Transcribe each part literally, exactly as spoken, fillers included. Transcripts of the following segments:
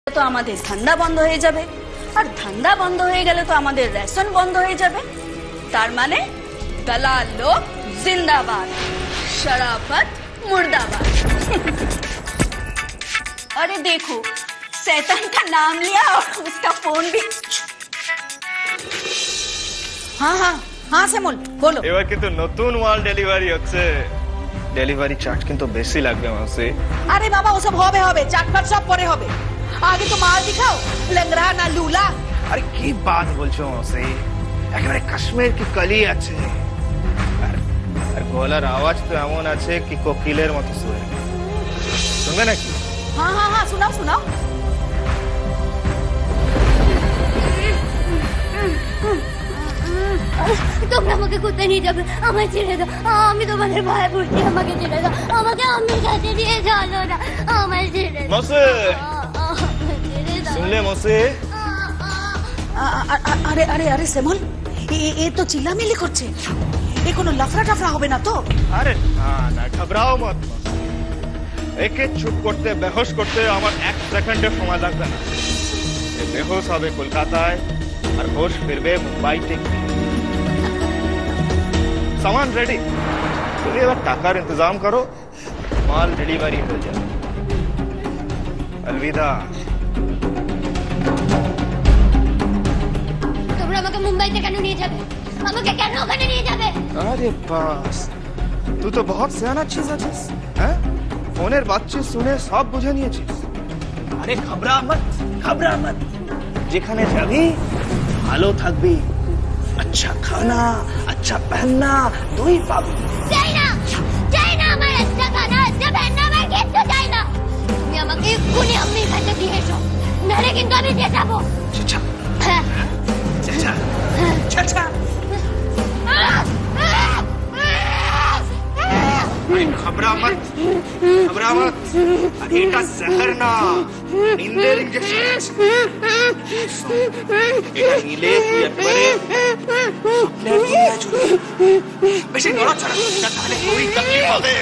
তো আমাদের ধান্দা বন্ধ হয়ে যাবে, আর ধান্দা বন্ধ হয়ে গেলে তো আমাদের রেশন বন্ধ হয়ে যাবে। তার মানে दलाल लोग जिंदाबाद, शराफत मुर्दाबाद। अरे देखो, शैतान का नाम लिया और उसका फोन भी। हाँ हाँ हाँ শ্যামল বলো। এবার কিন্তু নতুন মাল ডেলিভারি হচ্ছে। ডেলিভারি চার্জ কিন্তু বেশি লাগবে মাসে। আরে বাবা ওসব হবে হবে, চাটপাট সব পরে হবে, আগে তো মাল দিখাও। লেংরা না লুলা। আরে কি বাত বলছো মাসে, একেবারে কাশ্মীর কি কলি আছে। আর গলার আওয়াজ তো এমন আছে কি কোকিলের মতো শোয়ে। শুনবে নাকি? হ্যাঁ হ্যাঁ হ্যাঁ শোনাও শোনাও। তোমরা আমাকে কোথায় নিয়ে যাবে? আমায় ছেড়ে দাও, আমি তোমাদের ভয় পড়ছি, আমাকে ছেড়ে দাও, আমাকে আম্মির কাছে নিয়ে চলো না, আমায় ছেড়ে দাও। মসে শুনলে মসে? আরে আরে আরে শ্যামল, এ তো চিল্লামিল্লি করছে, এ কোনো লাফড়া টাফড়া হবে না তো? আরে না না, ঘবরাও মত। একে চুপ করতে, বেহোশ করতে আমার এক সেকেন্ডের সময় লাগবে না। বেহোশ হবে কলকাতায় আর হোশ ফিরবে মুম্বাইতে। सामान रेडी, তুমি এবার টাকার ইন্তজাম করো, মাল ডেলিভারি হয়ে যাবে। अलविदा। তোমরা আমাকে মুম্বাইতে কেন নিয়ে যাবে? আমাকে কেন ওখানে নিয়ে যাবে? আরে বাস, তুই তো বহুত সিয়ানা চিজ আছিস। হ্যাঁ, ফোনের বাতচিত শুনে সব বুঝে নিয়েছিস। আরে ঘবরা মত, ঘবরা মত। যেখানে যাবি ভালো থাকবি, अच्छा खाना, अच्छा पहनना দুই পাবি। চাই না, চাই না আমার আচ্ছা খানা, আচ্ছা পহননা, আমার কিচ্ছু চাই না। তুমি আমাকে এক্ষুনি আম্মির কাছে দিয়ে এসো, নাহলে কিন্তু আমি দিয়ে যাবো। চাচা চাচা চাচা ঘবরা মত, ঘবরা মত। আর এটা জহর না, নিন্দের ইনজেকশন। এটা নিলে তুই একবারে স্বপ্নের দুনিয়ায় চলে যাবি। বেশি নড়াচড়া না, তাহলে খুবই তকলিফ হবে।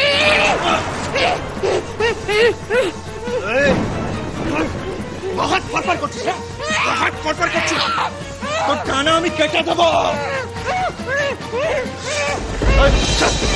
বহুত ফরফর করছিস, বহুত ফরফর করছিস, তোর ডানা আমি কেটে দেবো।